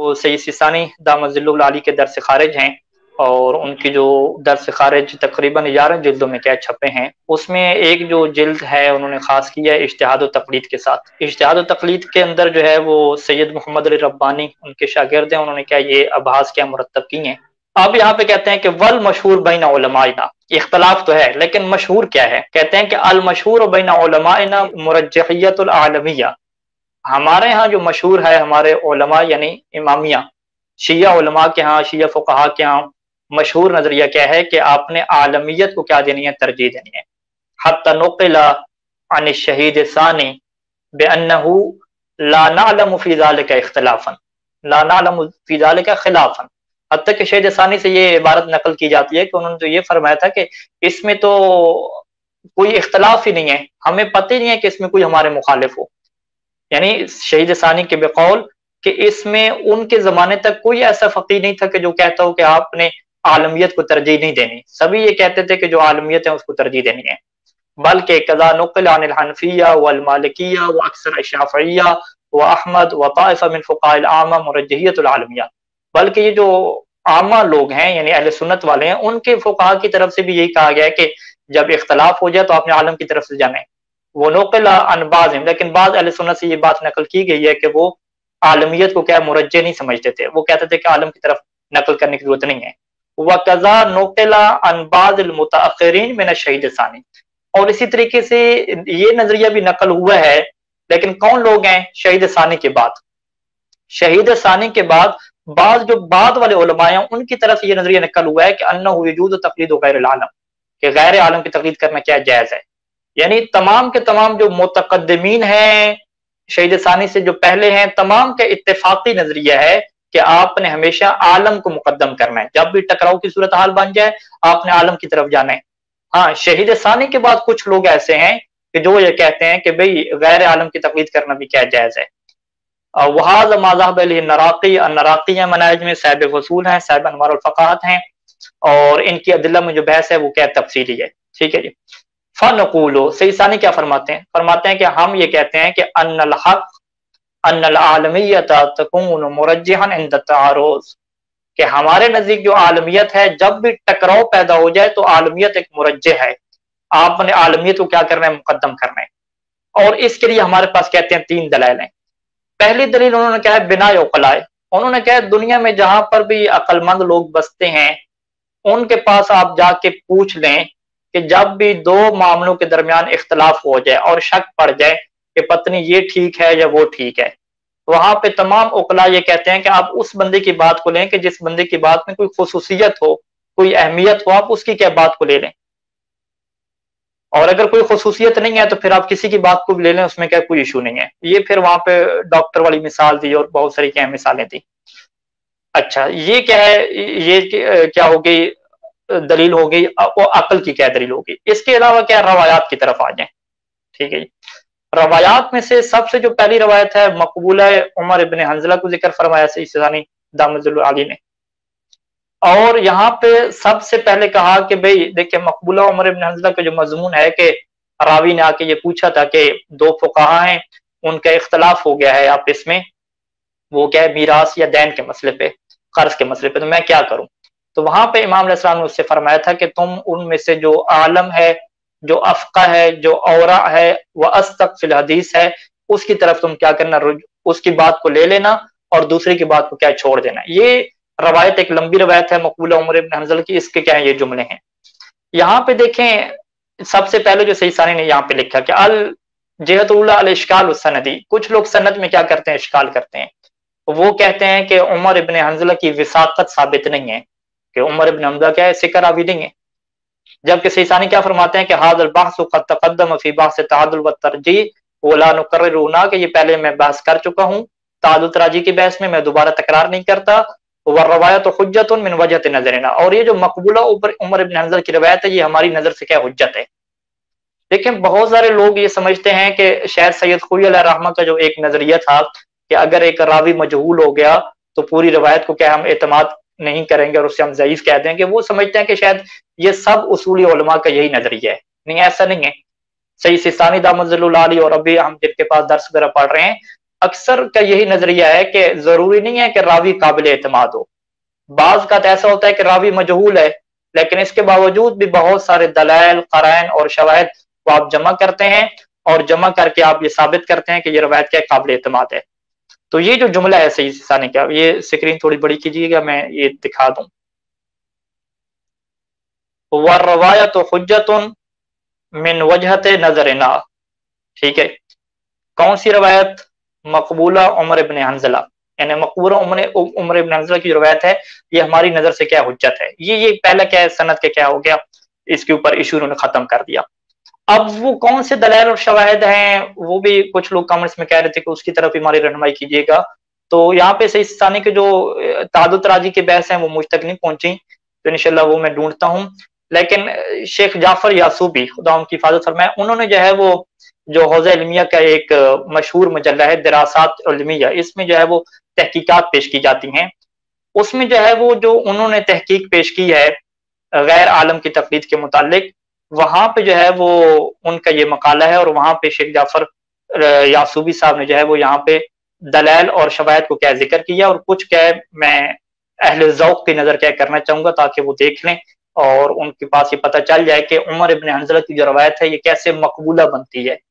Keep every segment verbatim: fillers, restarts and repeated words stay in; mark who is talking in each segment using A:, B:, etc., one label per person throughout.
A: वो सैयद सिस्तानी दामद अली के दर्स खारिज हैं, और उनकी जो दर्स खारिज तकरीबन ग्यारह जिल्दों में क्या छपे हैं, उसमें एक जो जिल्द है उन्होंने खास किया है इज्तिहाद व तक़लीद के साथ। इज्तिहाद व तक़लीद के अंदर जो है वो सैयद मोहम्मद अली रब्बानी उनके शागिर्द हैं, उन्होंने क्या ये अबहास क्या मुरतब की हैं। अब यहाँ पे कहते हैं कि वल मशहूर बैना उलमाइना, इख्तलाफ तो है लेकिन मशहूर क्या है, कहते हैं कि अल मशहूर बैना उलमाइना मुरज्जहियतुल आलमिया, हमारे यहाँ जो मशहूर है हमारे उलमा यानी इमामिया शिया उलमा के यहाँ, शिया फुक़हा के यहाँ मशहूर नजरिया क्या है कि आपने आलमियत को क्या देनी है, तरजीह देनी है। हत्ता नुक़िला अन शहीद सानी बिअन्नहु ला नअलमु फी ज़ालिका इख्तिलाफन ला नअलमु फी ज़ालिका खिलाफन, हत्ता कि शहीद सानी से ये इबारत नकल की जाती है कि उन्होंने तो ये फरमाया था कि इसमें तो कोई इख्तिलाफ ही नहीं है, हमें पता ही नहीं है कि इसमें कोई हमारे मुखालिफ हो। यानी शहीद सानी के बेकौल कि इसमें उनके जमाने तक कोई ऐसा फकीह नहीं था कि जो कहता हो कि आपने आलमियत को तरजीह नहीं देनी, सभी ये कहते थे कि जो आलमियत है उसको तरजीह देनी है। बल्कि कज़ा नुक़िल अनिल हनफिया वल मालिकिया व अक्सर शाफ़िय्या व अहमद व ताइफ़ा मिन फ़ुक़हाइल आमा मुरज्जहियतुल आलमिया, बल्कि ये जो आमा लोग हैं यानी अहले सुन्नत वाले हैं उनके फुक़हा की तरफ से भी यही कहा गया है कि जब इख्तलाफ हो जाए तो आपने आलम की तरफ से जाना है। वो नुक़िला अन बाज़िम, लेकिन बाद अहले सुन्नत से ये बात नकल की गई है कि वो आलमियत को क्या मुरज्जह नहीं समझते थे, वो कहते थे कि आलम की तरफ नकल करने की जरूरत नहीं है। वकज़ा नुक़िला अन बाज़िल मुतअख़्ख़िरीन मिन अश-शहीद सानी, और इसी तरीके से ये नजरिया भी नकल हुआ है, लेकिन कौन लोग हैं, शहीद सानी के बाद, शहीद सानी के बाद बाद जो बाद वाले उलमा हैं उनकी तरफ ये नजरिया नकल हुआ है कि अन्नहु यजूज़ु तक़लीदु गैरिल आलम, कि गैर आलम की तक़लीद करना क्या जायज है। यानी तमाम के तमाम जो मुतक़द्दिमीन हैं शहीद सानी से जो पहले हैं, तमाम का इत्तेफाकी नजरिया है कि आपने हमेशा आलम को मुकद्दम करना है, जब भी टकराव की सूरत हाल बन जाए आपने आलम की तरफ जाना है। हाँ, शहीद सानी के बाद कुछ लोग ऐसे हैं कि जो ये कहते हैं कि भाई गैर आलम की तक़लीद करना भी क्या जायज है। वहाज़ मा ज़हब इलैहि नराक़ी, नराक़ी मनाहिज में साहिब वसूल हैं, साहिब अनवारुल फ़क़ाहत हैं, और इनकी अदिल्ला में जो बहस है वो क्या तफसीली है। ठीक है जी। फ़नक़ूलु, सैयद सानी क्या फरमाते हैं, फरमाते हैं कि हम ये कहते हैं कि अन्नल हक़ अन्नल आलमियत तकूनु मुरज्जिहन इंद तारुज़, कि हमारे नजदीक जो आलमियत है जब भी टकराव पैदा हो जाए तो आलमियत एक मुरज्जिह है, आपने आलमियत को क्या करना है, मुकद्दम करना है। और इसके लिए हमारे पास कहते हैं तीन दलाइल हैं। पहली दलील उन्होंने क्या है, बिना उक़लाए, उन्होंने क्या है दुनिया में जहां पर भी अक्लमंद लोग बसते हैं उनके पास आप जाके पूछ लें कि जब भी दो मामलों के दरमियान इख्तलाफ हो जाए और शक पड़ जाए कि पत्नी ये ठीक है या वो ठीक है, वहां पे तमाम उकला ये कहते हैं कि आप उस बंदे की बात को लें कि जिस बंदे की बात में कोई खुसूसियत हो, कोई अहमियत हो, आप उसकी क्या बात को ले लें। और अगर कोई खुसूसियत नहीं है तो फिर आप किसी की बात को भी ले लें, उसमें क्या कोई इशू नहीं है। ये फिर वहां पे डॉक्टर वाली मिसाल दी और बहुत सारी क्या मिसालें दी। अच्छा, ये क्या है, ये क्या हो गई दलील हो गई, और अकल की क्या दलील होगी। इसके अलावा क्या रवायात की तरफ आ जाए। ठीक है जी, रवायात में से सबसे जो पहली रवायत है मकबूला उमर इब्न हंजला को जिक्र फरमाया सैयद सिस्तानी दामद अली ने, और यहाँ पे सबसे पहले कहा कि भाई देखिए मकबूला उमर इब्न हंजला का जो मजमून है कि रावी ने आके ये पूछा था कि दो फुकाहा हैं उनका इख्तलाफ हो गया है आप इसमें, वो क्या है मीरास या दैन के मसले पे, कर्ज के मसले पे, तो मैं क्या करूं। तो वहां पे इमाम अलैहिस्सलाम ने उससे फरमाया था कि तुम उनमें से जो आलम है, जो अफ़क़ा है, जो औरा है, वह अस्तक फिल हदीस है, उसकी तरफ तुम क्या करना, उसकी बात को ले लेना और दूसरी की बात को क्या छोड़ देना। ये रवायत एक लंबी रवायत है मकबूला उमर इब्न हंजल की। इसके क्या है ये जुमले हैं। यहाँ पे देखें सबसे पहले जो सैयद सानी ने यहाँ पे लिखा कि अल जेहतुल्ला अल इश्काल सनदी, कुछ लोग सनद में क्या करते हैं, इश्काल करते हैं। वो कहते हैं कि उमर इब्न हंजला की विसाकत साबित नहीं है, कि उमर इब्न हंजला क्या है सिक्र रावी नहीं है। जबकि सैयद सानी क्या फरमाते हैं कि हादल बहस क़द तक़द्दम फी बहस तअद्दुल व तरजीह वला नुकर्रिरुना, कि ये पहले मैं बहस कर चुका हूँ तअद्दुल तराजी की बहस में, मैं दोबारा तकरार नहीं करता। व रवायत हुज्जतुन मिन वजहत नज़रिना, और ये जो मकबूला उमर इब्न हंजल की रवायत है ये हमारी नजर से क्या हुज्जत है। देखें बहुत सारे लोग ये समझते हैं कि शायद सैयद खुई अलैहि रहमा का जो एक नजरिया था कि अगर एक रावी मजहूल हो गया तो पूरी रवायत को क्या हम एतमाद नहीं करेंगे और उससे हम ज़ईफ कह देंगे, वो समझते हैं कि शायद ये सब उसूली उलमा का यही नजरिया है। नहीं, ऐसा नहीं है। सैयद सिस्तानी दामद अली और अभी हम जिनके पास दर्स वगैरह पढ़ रहे हैं اکثر کا یہی نظریہ ہے کہ ضروری نہیں ہے کہ راوی قابل اعتماد ہو. بعض کا ایسا ہوتا ہے کہ راوی مجہول ہے لیکن اس کے باوجود بھی بہت سارے دلائل، قرائن اور شواہد کو آپ جمع کرتے ہیں اور جمع کر کے آپ یہ ثابت کرتے ہیں کہ یہ روایت کیا قابل اعتماد ہے. تو یہ جو جملہ ہے صحیح ثانی کا، یہ سکرین تھوڑی بڑی کیجیے گا، میں یہ دکھا دوں. وَالرَّوَایَةُ حُجَّةٌ مِّن وَجْهَةِ نَظَرِنَا، ٹھیک ہے. کون سی روایت؟ مقبولہ عمر ابن حنظلہ، یعنی مقبولہ عمر عمر ابن حنظلہ کی جو روایت ہے یہ ہماری نظر سے کیا حجت ہے. یہ یہ پہلا کیا ہے، سند کے کیا ہو گیا، اس کے اوپر ایشو انہوں نے ختم کر دیا. اب وہ کون سے دلائل اور شواہد ہیں وہ بھی کچھ لوگ کامنٹس میں کہہ رہے تھے کہ اس کی طرف ہماری رہنمائی کیجیے گا. تو یہاں پہ صحیح ثانی کے جو تعدد راجی کے بحث ہیں وہ مجھ تک نہیں پہنچی، تو انشاءاللہ وہ میں ڈھونڈتا ہوں. لیکن شیخ جعفر یعصوبی خدا ان کی حفاظت فرمائے، انہوں نے جو ہے وہ جو حوزہ علمیہ کا ایک مشہور مجلہ ہے دراسات علمیہ، اس میں جو ہے وہ تحقیقات پیش کی جاتی ہیں. اس میں جو ہے وہ جو انہوں نے تحقیق پیش کی ہے غیر عالم کی تقلید کے متعلق، وہاں پہ جو ہے وہ ان کا یہ مقالہ ہے، اور وہاں پہ شیخ جعفر یعصوبی صاحب نے جو ہے وہ یہاں پہ دلائل اور شواہد کو کیا ذکر کیا، اور کچھ کیا میں اہل ذوق کی نظر کیا کرنا چاہوں گا تاکہ وہ دیکھ لیں اور ان کے پاس یہ پتہ چل جائے کہ عمر ابن حنظلہ کی جو روایت ہے یہ کیسے مقبولہ بنتی ہے.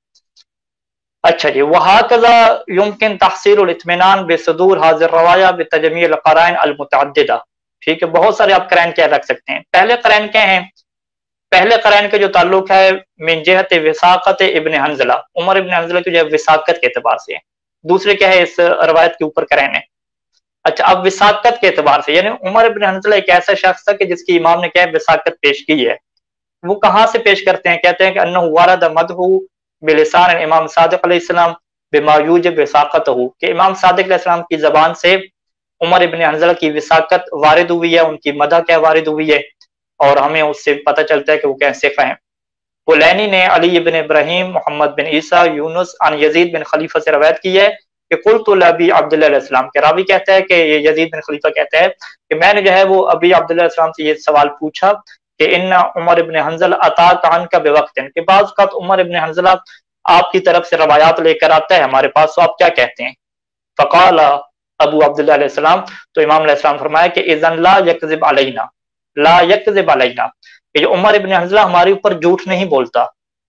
A: اچھا جی، وَهَكَذَا يُمْكِنْ تَحْصِيلُ الْاطْمِئْنَانِ بِصُدُورِ هَذِهِ الرَّوَایَا بِتَجْمِيعِ الْقَرَائِنِ الْمُتَعَدِّدَةِ، ٹھیک ہے. بہت سارے آپ قرائن کیا رکھ سکتے ہیں. پہلے قرائن کیا ہیں؟ پہلے قرائن کا جو تعلق ہے من جہت وثاقت ابن حنظلہ، عمر ابن حنظلہ کی جو ہے وثاقت کے اعتبار سے. دوسرے کیا ہے اس روایت کے اوپر قرائن ہے. اچھا، اب وثاقت کے اعتبار سے یعنی عمر ابن حنظلہ ایک ایسا شخص تھا کہ جس کی امام نے کیا ہے وثاقت پیش کی ہے. وہ کہاں سے پیش کرتے ہیں؟ کہتے ہیں کہ انہ ورد مدح بلسان امام صادق علیہ السلام بما یوجب وثاقتہ، کہ امام صادق علیہ السلام کی زبان سے عمر ابن حنظلہ کی وثاقت وارد ہوئی ہے، ان کی مدح کیا وارد ہوئی ہے، اور ہمیں اس سے پتہ چلتا ہے کہ وہ کیا ثقہ ہیں. کلینی نے علی بن ابراہیم محمد بن عیسیٰ یونس عن یزید بن خلیفہ سے روایت کی ہے کہ قلت لابی عبداللہ علیہ السلام، کے راوی کہتا ہے کہ یہ یزید بن خلیفہ کہتا ہے کہ میں نے جو ہے وہ ابی عبداللہ علیہ السلام سے یہ سوال پوچھا کہ ان عمر ابن حنظلہ اتاک عنک بوقت، کہ بعض اوقات عمر ابن حنظلہ آپ کی طرف سے روایات لے کر آتا ہے ہمارے پاس، تو آپ کیا کہتے ہیں؟ فقال ابو عبداللہ علیہ السلام، تو امام علیہ السلام فرمایا کہ اذن لا یکذب علینا، لا یکذب علینا، کہ جو عمر ابن حنظلہ ہمارے اوپر جھوٹ نہیں بولتا.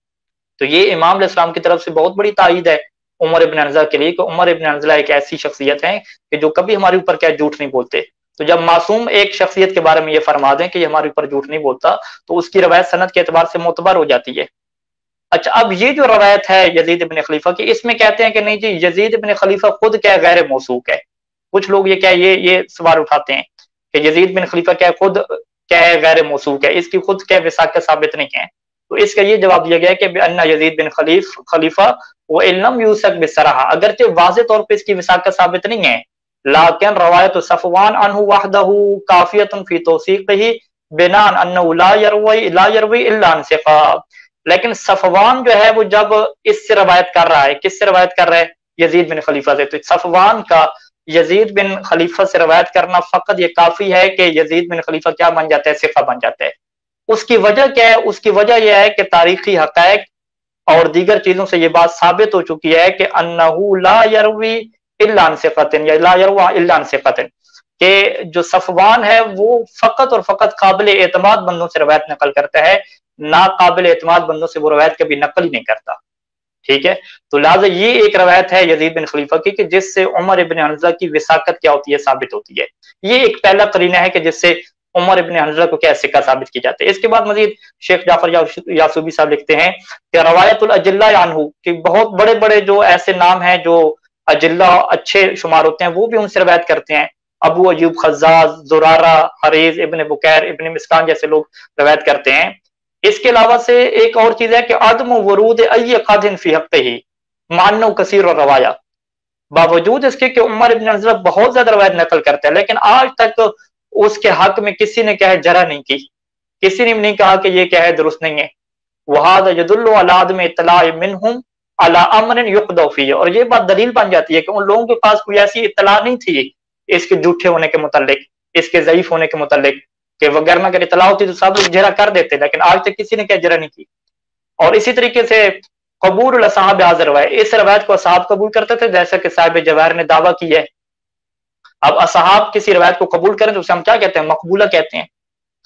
A: تو یہ امام علیہ السلام کی طرف سے بہت بڑی تائید ہے عمر ابن حنظلہ کے لیے کہ عمر ابن حنظلہ ایک ایسی شخصیت ہے کہ جو کبھی ہمارے اوپر کیا جھوٹ نہیں بولتے. تو جب معصوم ایک شخصیت کے بارے میں یہ فرما دیں کہ یہ ہمارے اوپر جھوٹ نہیں بولتا تو اس کی روایت سند کے اعتبار سے معتبر ہو جاتی ہے. اچھا، اب یہ جو روایت ہے یزید بن خلیفہ کی، اس میں کہتے ہیں کہ نہیں جی یزید بن خلیفہ خود کیا غیر موثوق ہے. کچھ لوگ یہ کیا یہ یہ سوال اٹھاتے ہیں کہ یزید بن خلیفہ کیا خود کیا ہے غیر موثوق ہے، اس کی خود کیا وثاقت ثابت نہیں ہے. تو اس کا یہ جواب دیا گیا کہ بأن یزید بن خلیف خلیفہ وَإِن یوثق بصراحہ، اگرچہ واضح طور پہ اس کی وثاقت ثابت نہیں ہے، لیکن روایت صفوان عنہ وحدہ کافیۃ فی توثیقہ بناء انہ لا یروی لا یروی الا عن ثقہ. لیکن صفوان جو ہے وہ جب اس سے روایت کر رہا ہے، کس سے روایت کر رہا ہے؟ یزید بن خلیفہ سے. تو صفوان کا یزید بن خلیفہ سے روایت کرنا فقط یہ کافی ہے کہ یزید بن خلیفہ کیا بن جاتا ہے؟ ثقہ بن جاتا ہے. اس کی وجہ کیا ہے؟ اس کی وجہ یہ ہے کہ تاریخی حقائق اور دیگر چیزوں سے یہ بات ثابت ہو چکی ہے کہ انہ لا یروی الا عن ثقۃ، یا لا یروی الا عن ثقۃ، کہ جو صفوان ہے وہ فقط اور فقط قابل اعتماد بندوں سے روایت نقل کرتا ہے، ناقابل اعتماد بندوں سے وہ روایت کبھی نقل ہی نہیں کرتا. ٹھیک ہے، تو لہٰذا یہ ایک روایت ہے یزید بن خلیفہ کی کہ جس سے عمر ابن حنظلہ کی وثاقت کیا ہوتی ہے؟ ثابت ہوتی ہے. یہ ایک پہلا قرینہ ہے کہ جس سے عمر ابن حنظلہ کو کیا ثقہ ثابت کی جاتے ہے. اس کے بعد مزید شیخ جعفر یعصوبی صاحب لکھتے ہیں کہ روایت الاجلہ عنہ، کہ بہت بڑے بڑے جو ایسے نام ہیں جو اجلہ اچھے شمار ہوتے ہیں وہ بھی ان سے روایت کرتے ہیں. ابو ایوب خزاز، زرارہ، حریز ابن بکیر، ابن مسکان جیسے لوگ روایت کرتے ہیں. اس کے علاوہ سے ایک اور چیز ہے کہ عدم ورود ای قادن فی حقہ معنو کثیر اور روایا، باوجود اس کے کہ عمر ابن حنظلہ بہت زیادہ روایت نقل کرتا ہے لیکن آج تک اس کے حق میں کسی نے کیا ہے جرح نہیں کی، کسی نے نہیں کہا کہ یہ کیا ہے درست نہیں ہے. وَهَذَا يَدُلُّ عَلَىٰ عَدْمِ اطلاع مِنْهُمْ عَلَىٰ أَمْرٍ يُقْضَوْا فِيهِ، اور یہ بات دلیل بن جاتی ہے کہ ان لوگوں کے پاس کوئی ایسی اطلاع نہیں تھی اس کے جھوٹے ہونے کے متعلق، اس کے ضعیف ہونے کے متعلق، کہ وگرنہ اگر اطلاع ہوتی تو سب لوگ جرح کر دیتے، لیکن آج تک کسی نے کیا جرح نہیں کی. اور اسی طریقے سے कबूल असहाब हाज़िर रवायत, इस रवायत को असहाब कबूल करते थे जैसा कि साहिब जवाहिर ने दावा किया है। अब असहाब किसी रवायत को कबूल करें तो उसे हम क्या कहते हैं, मकबूला कहते हैं।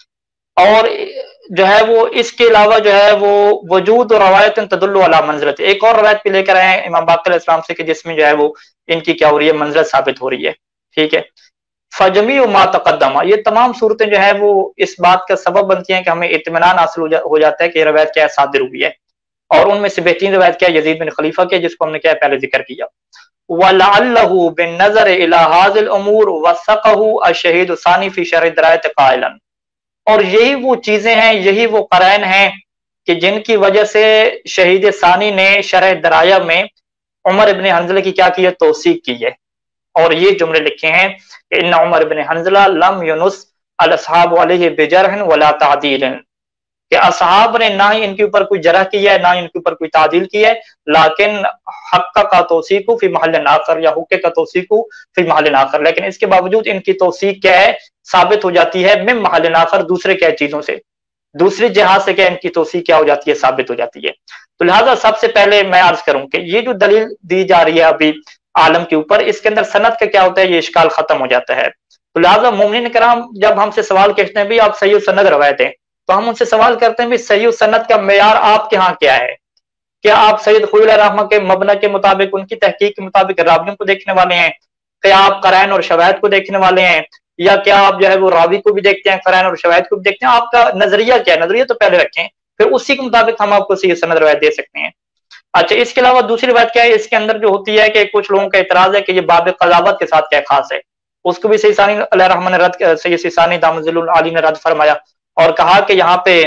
A: और जो है वो इसके अलावा जो है वो वजूद और रवायत तदुल्लु अला मंज़िलत, एक और रवायत भी लेकर आए हैं इमाम बाक़िर अलैहिस्सलाम से कि जिसमें जो है वो इनकी क्या हो रही है, मंज़िलत साबित हो रही है। ठीक है, फजमीउ मा तक़द्दमा, ये तमाम सूरतें जो है वो इस बात का सबब बनती हैं कि हमें इत्मीनान हासिल हो, जा, हो जाता है कि ये रवायत क्या है, सादिर हुई है। और उनमें से बेहतरीन रवायत क्या है, यज़ीद बिन खलीफा की, जिसको हमने क्या पहले जिक्र किया। वलअल्लहु बिन्नज़र इला हाज़िल उमूर वसक़हु अश-शहीद सानी फ़ी शरह दरायत क़ाइलन, और यही वो चीजें हैं, यही वो क़रैन हैं कि जिनकी वजह से शहीद सानी ने शरह दराया में उमर इब्न हंज़ला की क्या की है, तौसीक की है। और ये जुमले लिखे हैं कि इन्ना उमर इब्न हंज़ला लम युनुस अल अस्हाब अलैहि बिजरहन वला तादीलन, कि असहाब ने ना ही इनके ऊपर कोई जरह किया है, ना इनके ऊपर कोई तादील किया है, लाकिन हक्का का तौसीकु फी महल आखर, या हुक्के का तौसीकु फी महल आखर, लेकिन इसके बावजूद इनकी तौसीक क्या है, साबित हो जाती है मिन महल आखर, दूसरे क्या चीजों से, दूसरी जहाज से क्या इनकी तौसीक क्या हो जाती है, साबित हो जाती है। तो लिहाजा सबसे पहले मैं अर्ज करूं कि ये जो दलील दी जा रही है अभी आलम के ऊपर, इसके अंदर सनद का क्या होता है, ये इश्काल खत्म हो जाता है। तो लिहाजा मोमिन कराम जब हमसे सवाल कहते हैं भी आप सही सनद रवायत हैं, तो हम उनसे सवाल करते हैं भी सही सनद का मेयार आपके यहाँ क्या है? क्या आप सैयद खुलील रहमा के मबना के मुताबिक, उनकी तहकीक के मुताबिक रावियों को देखने वाले हैं? क्या आप क़रैन और शवाहिद को देखने वाले हैं? या क्या आप जो है वो रावी को भी देखते हैं, क़रैन और शवाहिद को भी देखते हैं? आपका नजरिया क्या है? नजरिया तो पहले रखें, फिर उसी के मुताबिक हम आपको सही सनद रवायत दे सकते हैं। अच्छा, इसके अलावा दूसरी बात क्या है, इसके अंदर जो होती है कि कुछ लोगों का इतराज है कि ये बाब क़ज़ावत के साथ क्या खास है, उसको भी सैयद सानी अलैहिर्रहमत ने रद्द, सैयद सानी दामजुल आली ने रद्द फरमाया और कहा कि यहाँ पे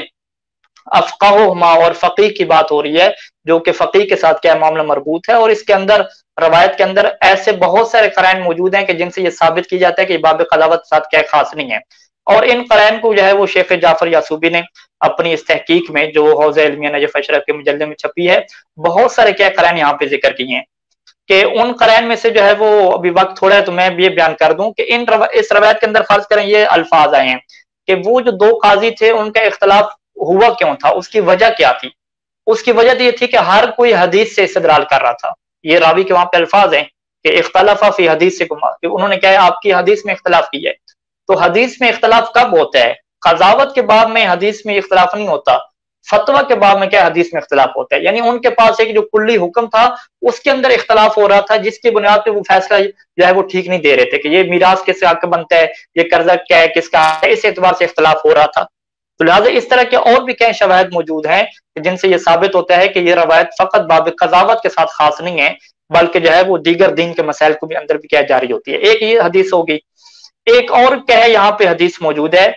A: अफ़क़ाहुमा और फ़क़ीह की बात हो रही है, जो कि फ़क़ीह के साथ क्या मामला मरबूत है, और इसके अंदर रवायत के अंदर ऐसे बहुत सारे क़रैन मौजूद हैं कि जिनसे ये साबित की जाता है कि बाब क़ज़ावत के साथ क्या खास नहीं है। और इन क़रैन को जो है वो शेख जाफर यासूबी ने अपनी इस तहकीक में, जो हौज़ इल्मिया नजफ़ अशरफ के मुजल्ले में छपी है, बहुत सारे क्या क़रैन यहाँ पे जिक्र किए हैं कि उन क़रैन में से जो है वो, अभी वक्त थोड़ा है तो मैं ये बयान कर दूं कि इन रवा, इस रवायत के अंदर फर्ज करें ये अल्फाज आए हैं कि वो जो दो काजी थे उनका इख्तलाफ हुआ क्यों था, उसकी वजह क्या थी? उसकी वजह तो ये थी कि हर कोई हदीस से इस्तदलाल कर रहा था। ये रावी के वहां पे अल्फाज हैं कि इख्तलाफा फी हदीस से कुमा, कि उन्होंने क्या है, आपकी हदीस में इख्तलाफ किया है। तो हदीस में इख्तलाफ कब होता है? क़ज़ावत के बाब में हदीस में इख्तलाफ नहीं होता, फतवा के बाब में क्या हदीस में इख्तलाफ होता है। यानी उनके पास एक जो कुल्ली हुक्म था उसके अंदर इख्तलाफ हो रहा था, जिसकी बुनियाद पे वो फैसला जो है वो ठीक नहीं दे रहे थे कि ये मीरास किसका हक बनता है, ये कर्जा क्या है, किसका है, इस एतबार से इख्तलाफ हो रहा था। तो लिहाजा इस तरह के और भी कई शवाहिद मौजूद हैं जिनसे ये साबित होता है कि ये रवायत फकत बाब क़ज़ावत के साथ खास नहीं है, बल्कि जो है वो दीगर दीन के मसाइल को भी अंदर भी क्या जारी होती है। एक ये हदीस होगी, एक और क्या है यहाँ पे हदीस मौजूद है,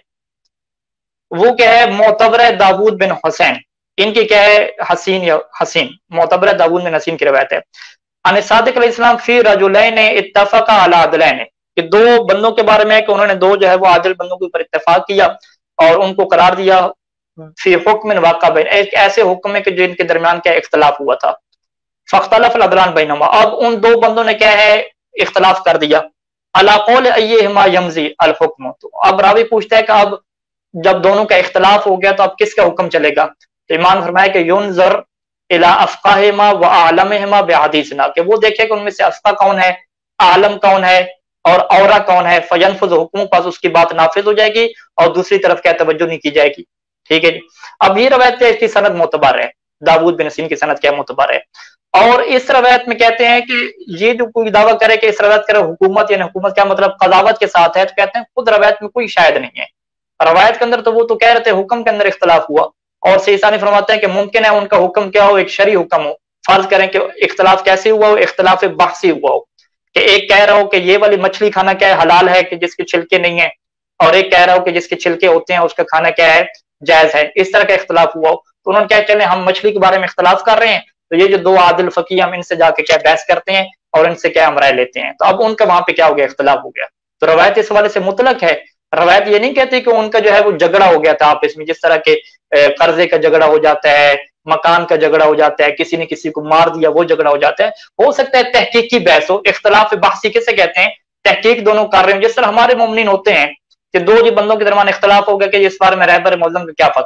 A: वो क्या है, मोतबर दाऊद बिन हुसैन, इनकी क्या है, हसीन या हसीन, मोतबर दाऊद बिन हसीन की रवायत है। अन सादिक अलैहिस्सलाम फी रजुलैन इत्तफका अला अदलैन, कि दो बंदों के बारे में कि उन्होंने दो जो है वो आदिल बंदों के ऊपर इत्तेफाक किया और उनको करार दिया फी हुक्म वाक़ा बैन, एक ऐसे हुक्म में कि जो इनके दरमियान क्या इख्तलाफ हुआ था। फ़ख्तलफ़ अदलान बैनहुमा, अब उन दो बंदों ने क्या है, इख्तलाफ कर दिया। अला क़ौल अय्युहुमा यमज़ी अल हुक्म, तो अब रावी पूछता है कि अब जब दोनों का इख्तलाफ हो गया तो अब किसका हुक्म चलेगा? तो इमाम फरमाया कि युनज़र इला अफ़क़ाहिमा व आलमिहिमा बिहदीसिना, कि वो देखे कि उनमें से अफ़क़ा कौन है, आलम कौन है और औरा कौन है, फयनफुज़ हुक्म, पास उसकी बात नाफिज हो जाएगी और दूसरी तरफ क्या तवज्जो नहीं की जाएगी। ठीक है जी। अब ये रवायत क्या, इसकी सनद मोतबर है, दाऊद बिन हसीन की सनद क्या मोतबर है। और इस रवायत में कहते हैं कि ये जो कोई दावा करे कि इस रवायत करे हुकूमत या हुकूमत, क्या मतलब क़ज़ावत के साथ है, तो कहते हैं खुद रवायत में कोई शायद नहीं है। रवायत के अंदर तो वो तो कह रहे थे हुक्म के अंदर इख्तलाफ हुआ, और सईसानी फरमाते हैं कि मुमकिन है उनका हुक्म क्या हो, एक शरी हुक्म हो। फर्ज करें कि इख्तलाफ कैसे हुआ हो, इख्तलाफ बहसी हुआ हो कि एक कह रहा हो कि ये वाली मछली खाना क्या है, हलाल है कि जिसके छिलके नहीं है, और एक कह रहा हो कि जिसके छिलके होते हैं उसका खाना क्या है, जायज है। इस तरह का इख्तलाफ हुआ हो तो उन्होंने क्या, चले हम मछली के बारे में इख्तलाफ कर रहे हैं, तो ये जो दो आदिल फकीह हम इनसे जाके क्या बहस करते हैं और इनसे क्या हम राय लेते हैं। तो अब उनका वहां पे क्या हो गया, इख्तलाफ हो गया। तो रवायत इस हवाले से मुतलक है। रवायत ये नहीं कहती कि उनका जो है वो झगड़ा हो गया था आपस में, जिस तरह के कर्जे का झगड़ा हो जाता है, मकान का झगड़ा हो जाता है, किसी ने किसी को मार दिया वो झगड़ा हो जाता है। हो सकता है तहकीक की बहस हो, इख्तलाफ बहसी किसे कहते हैं, तहकीक दोनों कर रहे हैं। जिस तरह हमारे मोमिनीन होते हैं कि दो जी बंदों के दरमियान इख्तलाफ हो गया कि इस बारे में रहबर मौज़म का क्या फतवा है,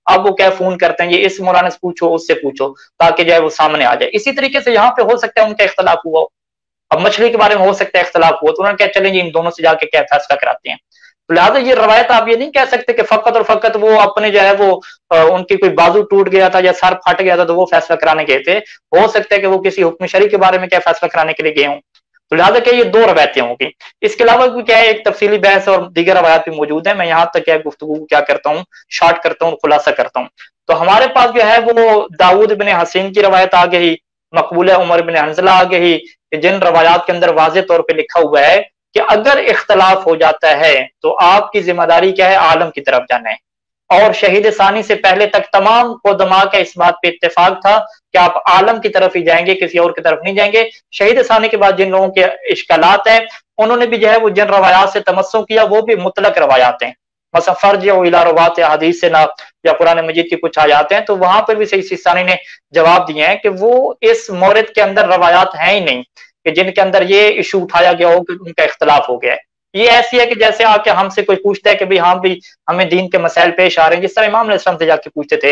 A: अब वो क्या फोन करते हैं, ये इस मौलाना से पूछो, उससे पूछो, ताकि जो है वो सामने आ जाए। इसी तरीके से यहाँ पे हो सकता है उनका इख्तलाफ हुआ हो, अब मछली के बारे में हो सकता है इख्तलाफ हुआ, तो उन्होंने क्या चलेंगे इन दोनों से जाके क्या फैसला कराते हैं। तो लिहाजा ये रवायत आप ये नहीं कह सकते कि फकत और फकत वो अपने जो है वो आ, उनकी कोई बाजू टूट गया था या सर फट गया था तो वो फैसला कराने गए थे, हो सकता है कि वो किसी हुक्म शरी के बारे में क्या फैसला कराने के लिए गए हों। तो लिहाजा क्या ये दो रवायतें होंगी। इसके अलावा भी क्या है, एक तफसीली बहस और दीगर रवायत भी मौजूद है। मैं यहाँ तक क्या गुफ्तगू क्या करता हूँ, शॉर्ट करता हूँ, खुलासा करता हूँ। तो हमारे पास जो है वो दाऊद बिन हसीन की रवायत आ गई, मकबूल उमर बिन हंजला आ गई, जिन रवायात के अंदर वाज़ेह तौर पे लिखा हुआ है कि अगर इख्तलाफ हो जाता है तो आपकी जिम्मेदारी क्या है, आलम की तरफ जाना है। और शहीद सानी से पहले तक तमाम उलमा का इस बात पे इत्तेफाक था कि आप आलम की तरफ ही जाएंगे, किसी और की तरफ नहीं जाएंगे। शहीद सानी के बाद जिन लोगों के इश्कालात हैं उन्होंने भी जो है वो जिन रवायात से तमस्सुक किया वो भी मुतलक रवायात हैं, मसलन फर्ज इला रवात हदीस से ना या कुरान मजीद की कुछ आयात हैं, तो वहां पर भी शहीद सानी ने जवाब दिए हैं कि वो इस मौरिद के अंदर रवायात हैं ही नहीं कि जिनके अंदर ये इशू उठाया गया हो कि उनका इख्तलाफ हो गया है। ये ऐसी है कि जैसे आके हमसे कोई पूछता है कि भाई हाँ भी हमें दीन के मसाइल पेश आ रहे हैं, जिस तरह इमाम अलैहिस्सलाम से जाके पूछते थे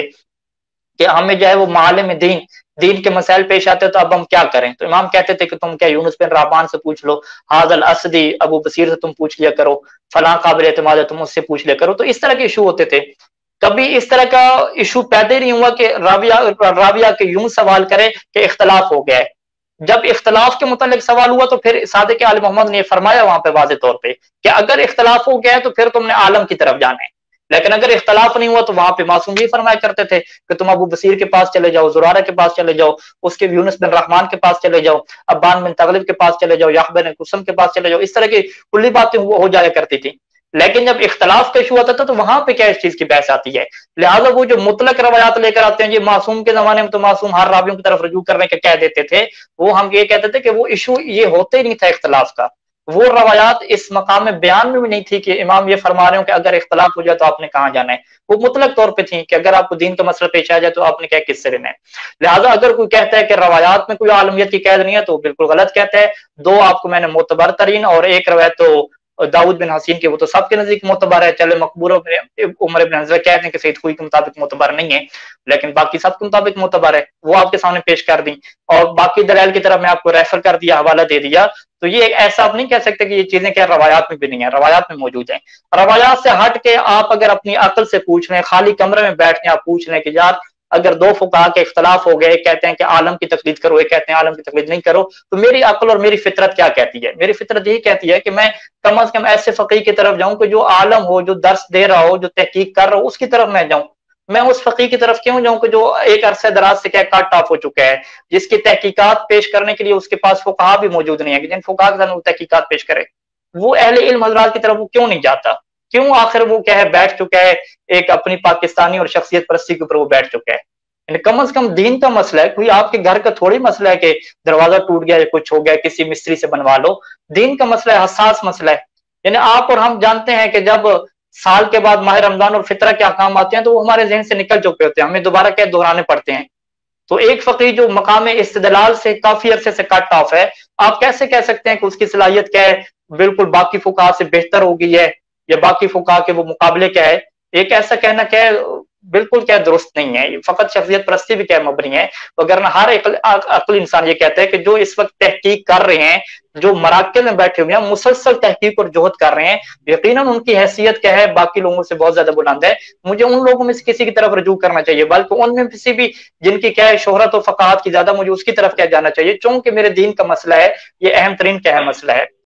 A: कि हमें जो है वो माले में दीन दीन के मसाइल पेश आते हैं तो अब हम क्या करें, तो इमाम कहते थे कि तुम क्या यूनुस बिन रहमान से पूछ लो, हाजल असदी अबू बसीर से तुम पूछ लिया करो, फलां काबिल एतमाद है तुम उससे पूछ लिया करो। तो इस तरह के इशू होते थे। कभी इस तरह का इशू पैदा नहीं हुआ कि राबिया राबिया के यूं सवाल करे कि इख्तलाफ हो गया है। जब इख्तलाफ के मुतालिक सवाल हुआ तो फिर सादिक आल मोहम्मद ने फरमाया वहां पे वाज़ेह तौर पे कि अगर इख्तलाफ हो गया है तो फिर तुमने आलम की तरफ जाना है, लेकिन अगर इख्तलाफ नहीं हुआ तो वहां पे मासूम ये फरमाया करते थे कि तुम अबू बसीर के पास चले जाओ, जुरारा के पास चले जाओ, उसके यूनुस बिन रहमान के पास चले जाओ, अब्बान बिन तगलिब के पास चले जाओ, याह बिन कुसम के पास चले जाओ। इस तरह की कुल्ली बातें हो जाया करती थी। लेकिन जब इख्तलाफ का इशू आता था तो वहां पे क्या इस चीज की बहस आती है। लिहाजा वो जो मुतलक रवायात लेकर आते हैं, ये मासूम के जमाने में तो मासूम हर रावियों की तरफ रजू करने के कह देते थे, वो हम ये कहते थे कि वो इशू ये होते ही नहीं था इख्तलाफ का। वो रवायात इस मकाम में बयान में भी नहीं थी कि इमाम ये फरमा रहे हो कि अगर इख्तलाफ हो जाए तो आपने कहाँ जाना है। वो मुतलक तौर पे थी कि अगर आपको दीन का मसला पेश आ जाए तो आपने क्या किससे लेना है। लिहाजा अगर कोई कहता है कि रवायात में कोई आलमियत की कैद नहीं है तो बिल्कुल गलत कहता है। दो आपको मैंने मोतबर तरीन और एक रवायत तो दाऊद बिन हसीन के वो तो सबके नजदीक मोतबर है, चले मकबूल उमर इब्न हंजला कहते हैं कि सईद खुई के मुताबिक मोतबर नहीं है, लेकिन बाकी सबके मुताबिक मोतबर है, वो आपके सामने पेश कर दी। और बाकी दलाइल की तरफ मैं आपको रेफर कर दिया, हवाला दे दिया। तो ये ऐसा आप नहीं कह सकते कि ये चीजें क्या रवायात में भी नहीं है, रवायात में मौजूद है। रवायात से हट के आप अगर अपनी अक्ल से पूछ लें, खाली कमरे में बैठ के आप पूछ लें कि यार अगर दो फुकाहा के इख्तलाफ हो गए, एक कहते हैं कि आलम की तकलीद करो, एक कहते हैं आलम की तकलीद नहीं करो, तो मेरी अक्ल और मेरी फितरत क्या कहती है? मेरी फितरत यही कहती है कि मैं कम अज कम ऐसे फकीह की तरफ जाऊं कि जो आलम हो, जो दर्स दे रहा हो, जो तहकीक कर रहा हो, उसकी तरफ मैं जाऊं। मैं उस फकीह की तरफ क्यों जाऊं कि जो एक अरसे दराज से क्या कट ऑफ हो चुका है, जिसकी तहकीकात पेश करने के लिए उसके पास फुकाहा भी मौजूद नहीं है कि जिन फुकाहा के साथ वो तहकीकात पेश करे। वो अहले इल्म हज़रात की तरफ वो क्यों नहीं जाता? क्यों आखिर वो क्या है बैठ चुका है एक अपनी पाकिस्तानी और शख्सियत परस्ती के ऊपर वो बैठ चुका है। कम अज कम दीन का मसला है, कोई आपके घर का थोड़ी मसला है कि दरवाजा टूट गया या कुछ हो गया किसी मिस्त्री से बनवा लो। दीन का मसला है, हसास मसला है। यानी आप और हम जानते हैं कि जब साल के बाद माह रमजान और फितरा के अहकाम आते हैं तो वो हमारे जहन से निकल चुके होते हैं, हमें दोबारा क्या दोहराने पड़ते हैं। तो एक फकीह जो मकाम इस्तिदलाल से काफी अरसे से कट ऑफ है, आप कैसे कह सकते हैं कि उसकी सलाहियत क्या है, बिल्कुल बाकी फुकाहा से बेहतर हो गई है या बाकी फुकाहा के वो मुकाबले क्या है? एक ऐसा कहना क्या है बिल्कुल क्या दुरुस्त नहीं है। फकत शख्सियत परस्ती भी क्या मबनी है। अगर हर एक अक्ल इंसान ये कहता है कि जो इस वक्त तहकीक कर रहे हैं, जो मराकज़ में बैठे हुए हैं, मुसलसल तहकीक और जोहद कर रहे हैं, यकीनन उनकी हैसियत क्या है बाकी लोगों से बहुत ज्यादा बुलंद है। मुझे उन लोगों में से किसी की तरफ रजू करना चाहिए, बल्कि उनमें किसी भी जिनकी क्या है शोहरत और फकाहत की ज्यादा, मुझे उसकी तरफ क्या जाना चाहिए, चूंकि मेरे दीन का मसला है, ये अहम तरीन क्या है मसला है।